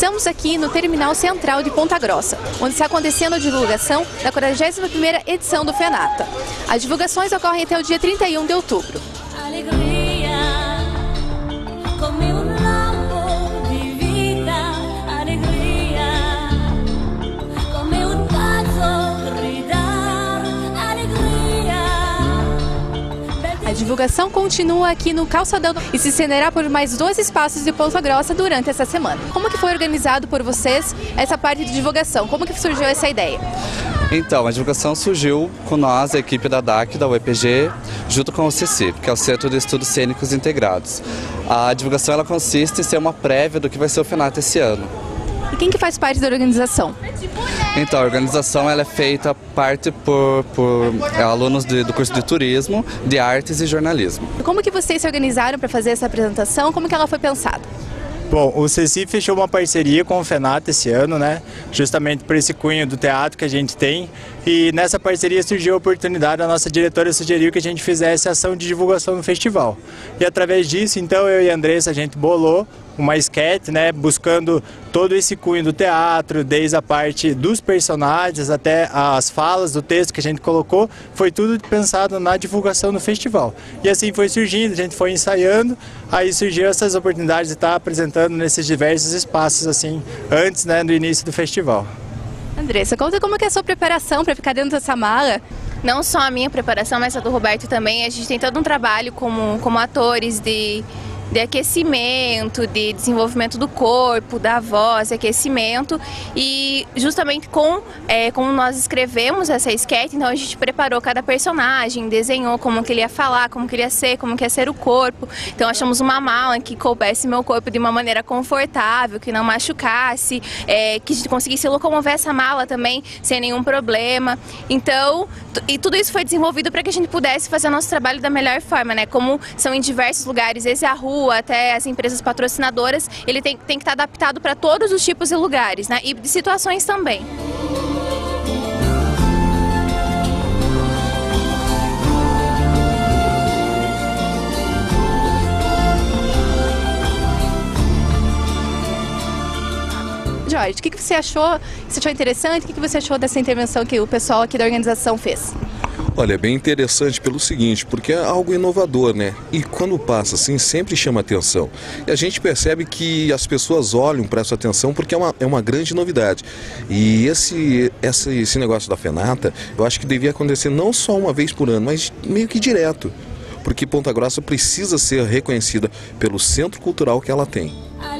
Estamos aqui no Terminal Central de Ponta Grossa, onde está acontecendo a divulgação da 41ª edição do FENATA. As divulgações ocorrem até o dia 31 de outubro. A divulgação continua aqui no Calçadão e se estenderá por mais 2 espaços de Ponta Grossa durante essa semana. Como que foi organizado por vocês essa parte de divulgação? Como que surgiu essa ideia? Então, a divulgação surgiu com nós, a equipe da DAC, da UEPG, junto com o CECIP, que é o Centro de Estudos Cênicos Integrados. A divulgação ela consiste em ser uma prévia do que vai ser o FENATA esse ano. E quem que faz parte da organização? Então, a organização ela é feita parte por alunos do curso de Turismo, de Artes e Jornalismo. Como que vocês se organizaram para fazer essa apresentação? Como que ela foi pensada? Bom, o CECIP fechou uma parceria com o FENATA esse ano, né? Justamente por esse cunho do teatro que a gente tem. E nessa parceria surgiu a oportunidade, a nossa diretora sugeriu que a gente fizesse ação de divulgação no festival. E através disso, então, eu e a Andressa, a gente bolou uma esquete, né, buscando todo esse cunho do teatro, desde a parte dos personagens até as falas do texto que a gente colocou, foi tudo pensado na divulgação no festival. E assim foi surgindo, a gente foi ensaiando, aí surgiu essas oportunidades de estar apresentando nesses diversos espaços, assim, antes, né, do início do festival. Andressa, conta como que é a sua preparação para ficar dentro dessa mala? Não só a minha preparação, mas a do Roberto também. A gente tem todo um trabalho como atores de aquecimento, de desenvolvimento do corpo, da voz, aquecimento, e justamente como nós escrevemos essa esquete, então a gente preparou cada personagem, desenhou como que ele ia falar, como que ele ia ser, como que ia ser o corpo, então achamos uma mala que coubesse meu corpo de uma maneira confortável, que não machucasse, que a gente conseguisse locomover essa mala também sem nenhum problema, então, e tudo isso foi desenvolvido para que a gente pudesse fazer o nosso trabalho da melhor forma, né, como são em diversos lugares, desde a rua até as empresas patrocinadoras, ele tem que estar adaptado para todos os tipos de lugares, né? E de situações também. Jorge, o que você achou? Você achou interessante? O que você achou dessa intervenção que o pessoal aqui da organização fez? Olha, é bem interessante pelo seguinte, porque é algo inovador, né? E quando passa assim, sempre chama atenção. E a gente percebe que as pessoas olham para essa atenção porque é uma grande novidade. E esse negócio da FENATA, eu acho que devia acontecer não só uma vez por ano, mas meio que direto. Porque Ponta Grossa precisa ser reconhecida pelo centro cultural que ela tem.